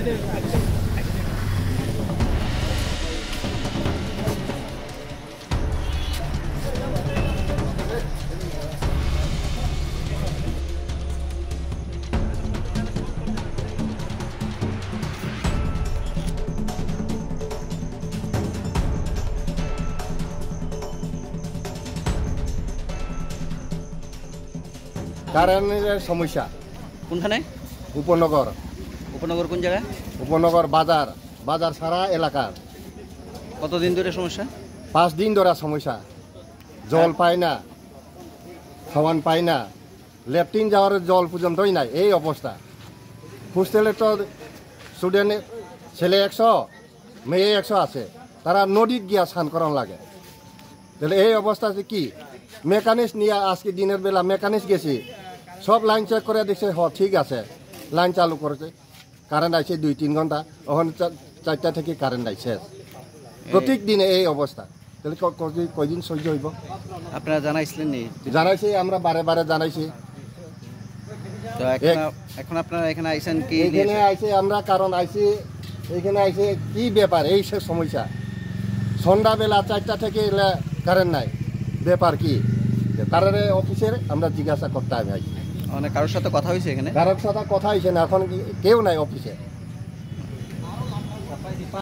কারেন্টের সমস্যা কোনখানে? উপনগর। উপনগর কোন জায়গায়? উপনগর বাজার, বাজার সারা এলাকার। কতদিন ধরে সমস্যা? 5 দিন ধরে সমস্যা। জল পায় না, খাওয়ান পায় না, ল্যাট্রিন যাওয়ার জল পর্যন্তই নাই, এই অবস্থা। হোস্টেলে তো স্টুডেন্ট ছেলে 100 মেয়ে 100 আছে, তারা নদীত গিয়া স্নান করান লাগে। তাহলে এই অবস্থা কি? মেকানিক্স নিয়ে আজকে দিনের বেলা মেকানিক্স গেছি, সব লাইন চেক করে দেখছে ঠিক আছে, লাইন চালু করেছে। কারেন্ট আইছে 2-3 ঘন্টা, ওখানে 4টা থেকে কারেন্ট আইছে। প্রত্যেক দিনে এই অবস্থা, তাহলে কয়দিন সহ্য হইব? আপনারা জানাইছিলেন নি? জানাইছি, আমরা বারে বারে জানাইছি। তো এখন আপনারা এখানে আইছেন কি? এখানে আইছে আমরা, কারণ আইছি এখানে আইছে কি ব্যাপার, এই সব সমস্যা। সন্ধ্যাবেলা 4টা থেকে কারেন্ট নাই, ব্যাপার কি? তার অফিসের আমরা জিজ্ঞাসা করতে হবে। মানে কারোর সাথে কথা হয়েছে এখানে? কারোর সাথে কথা হয়েছে না, এখন কেউ নাই অফিসে।